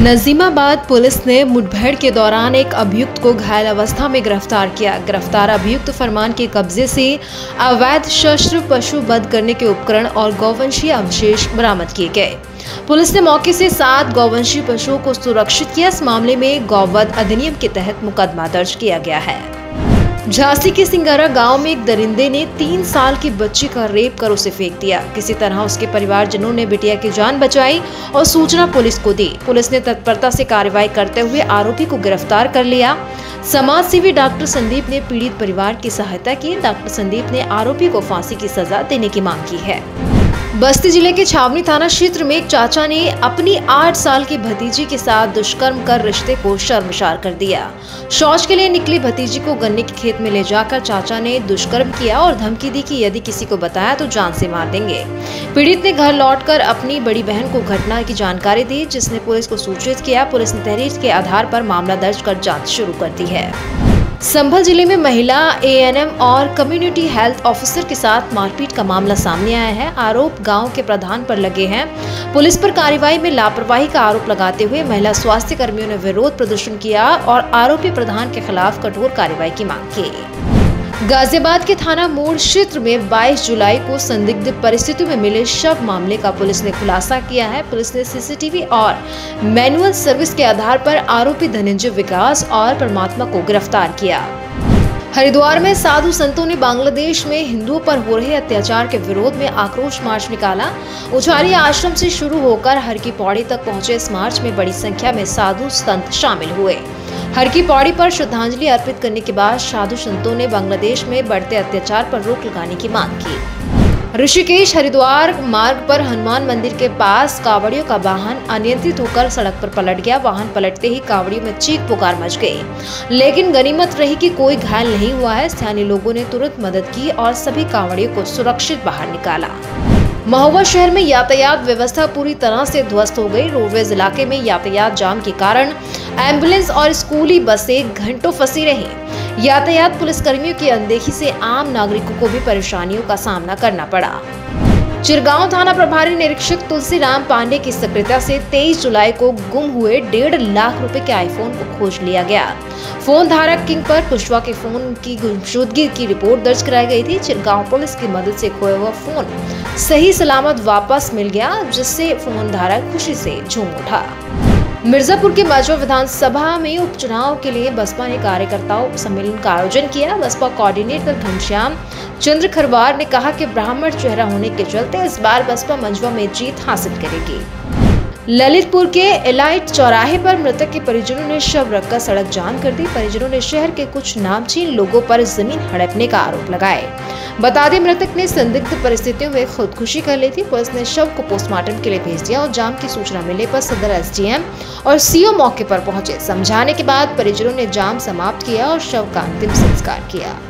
Najimabad police ने मुठभेड़ के दौरान एक अभियुक्त को घायल अवस्था में गिरफ्तार किया। गिरफ्तार अभियुक्त फरमान के कब्जे से अवैध शस्त्र, पशु वध करने के उपकरण और गौवंशीय अवशेष बरामद किए गए। पुलिस ने मौके से 7 गौवंशीय पशुओं को सुरक्षित किया। इस मामले में गौवध अधिनियम के तहत मुकदमा दर्ज किया गया है। झांसी के सिंगारा गांव में एक दरिंदे ने 3 साल की बच्ची का रेप कर उसे फेंक दिया। किसी तरह उसके परिवारजनों ने बिटिया की जान बचाई और सूचना पुलिस को दी। पुलिस ने तत्परता से कार्रवाई करते हुए आरोपी को गिरफ्तार कर लिया। समाज सेवी डॉक्टर संदीप ने पीड़ित परिवार की सहायता की। डॉक्टर संदीप ने आरोपी को फांसी की सजा देने की मांग की है। बस्ती जिले के छावनी थाना क्षेत्र में एक चाचा ने अपनी 8 साल की भतीजी के साथ दुष्कर्म कर रिश्ते को शर्मसार कर दिया। शौच के लिए निकली भतीजी को गन्ने के खेत में ले जाकर चाचा ने दुष्कर्म किया और धमकी दी कि यदि किसी को बताया तो जान से मार देंगे। पीड़ित ने घर लौटकर अपनी बड़ी बहन को घटना की जानकारी दी, जिसने पुलिस को सूचित किया। पुलिस ने तहरीर के आधार पर मामला दर्ज कर जाँच शुरू कर दी है। संभल जिले में महिला एएनएम और कम्युनिटी हेल्थ ऑफिसर के साथ मारपीट का मामला सामने आया है। आरोप गांव के प्रधान पर लगे हैं। पुलिस पर कार्रवाई में लापरवाही का आरोप लगाते हुए महिला स्वास्थ्य कर्मियों ने विरोध प्रदर्शन किया और आरोपी प्रधान के खिलाफ कठोर कार्रवाई की मांग की। गाजियाबाद के थाना मोड़ क्षेत्र में 22 जुलाई को संदिग्ध परिस्थितियों में मिले शव मामले का पुलिस ने खुलासा किया है। पुलिस ने सीसीटीवी और मैनुअल सर्विस के आधार पर आरोपी धनंजय विकास और परमात्मा को गिरफ्तार किया। हरिद्वार में साधु संतों ने बांग्लादेश में हिंदुओं पर हो रहे अत्याचार के विरोध में आक्रोश मार्च निकाला। उचारी आश्रम से शुरू होकर हर की पौड़ी तक पहुंचे इस मार्च में बड़ी संख्या में साधु संत शामिल हुए। हर की पौड़ी पर श्रद्धांजलि अर्पित करने के बाद साधु संतों ने बांग्लादेश में बढ़ते अत्याचार पर रोक लगाने की मांग की। ऋषिकेश हरिद्वार मार्ग पर हनुमान मंदिर के पास कावड़ियों का वाहन अनियंत्रित होकर सड़क पर पलट गया। वाहन पलटते ही कावड़ियों में चीख पुकार मच गई, लेकिन गनीमत रही कि कोई घायल नहीं हुआ है। स्थानीय लोगों ने तुरंत मदद की और सभी कावड़ियों को सुरक्षित बाहर निकाला। महोबा शहर में यातायात व्यवस्था पूरी तरह से ध्वस्त हो गई। रोडवेज इलाके में यातायात जाम के कारण एम्बुलेंस और स्कूली बसें घंटों फंसी रहीं। यातायात पुलिस कर्मियों की अनदेखी से आम नागरिकों को भी परेशानियों का सामना करना पड़ा। चिरगांव थाना प्रभारी निरीक्षक तुलसीराम पांडे की सक्रियता से 23 जुलाई को गुम हुए 1.5 लाख रुपए के आईफोन को खोज लिया गया। फोन धारक किंग पर कुशवा के फोन की गुमशुदगी की रिपोर्ट दर्ज कराई गई थी। चिरगांव पुलिस की मदद से खोया हुआ फोन सही सलामत वापस मिल गया, जिससे फोन धारक खुशी से झूम उठा। मिर्जापुर के माजवा विधानसभा में उपचुनाव के लिए बसपा ने कार्यकर्ताओं सम्मेलन का आयोजन किया। बसपा कोऑर्डिनेटर घनश्याम चंद्र खरवार ने कहा कि ब्राह्मण चेहरा होने के चलते इस बार बसपा मंझवा में जीत हासिल करेगी। ललितपुर के एलाइट चौराहे पर मृतक के परिजनों ने शव रखकर सड़क जाम कर दी। परिजनों ने शहर के कुछ नामचीन लोगों पर जमीन हड़पने का आरोप लगाए। बता दें, मृतक ने संदिग्ध परिस्थितियों में खुदकुशी कर ली थी। पुलिस ने शव को पोस्टमार्टम के लिए भेज दिया और जाम की सूचना मिलने पर सदर एसडीएम और सीओ मौके पर पहुंचे। समझाने के बाद परिजनों ने जाम समाप्त किया और शव का अंतिम संस्कार किया।